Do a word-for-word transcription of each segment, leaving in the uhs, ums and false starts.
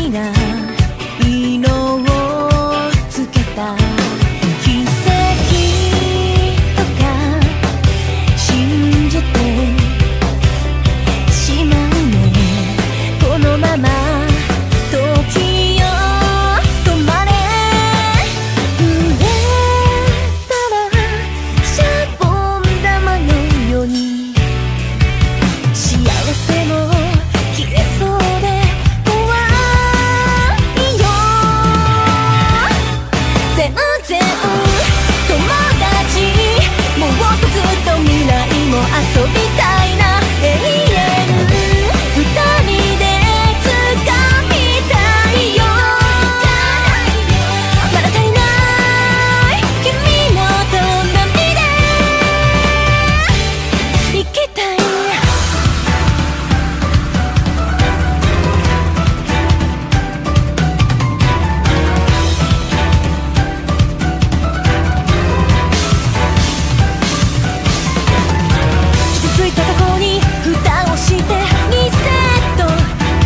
きな色をつけた奇跡とか信じてしまうね。このまま時よ止まれ。触れたらシャボン玉のように幸せも切れそうで怖いよ。全然友達もっとずっと未来も遊びたいな。永遠二人で掴みたいよ。まだ足りない君の隣で生きたい。傷ついた過去に蓋をしてリセット。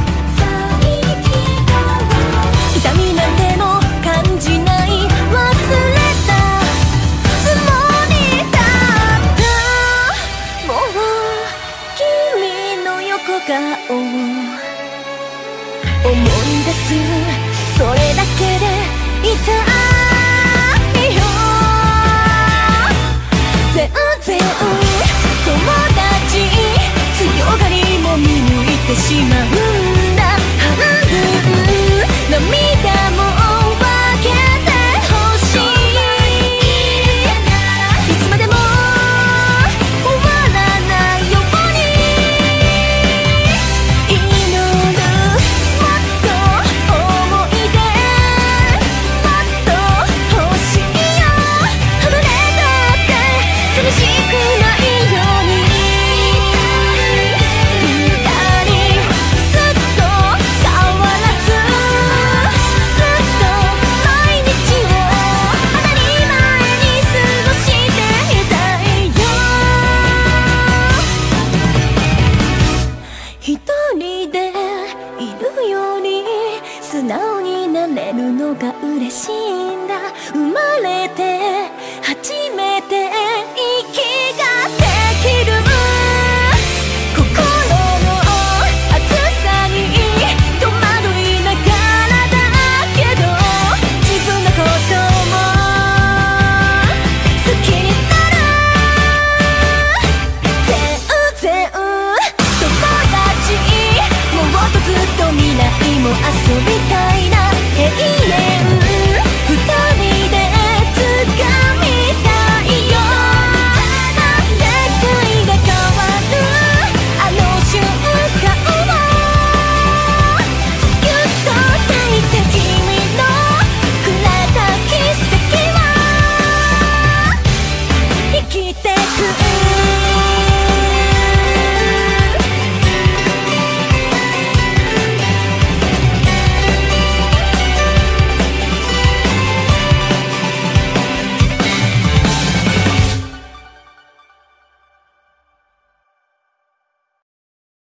痛みなんても感じない忘れたつもりだった。もう君の横顔を思い出すそれだけで痛い。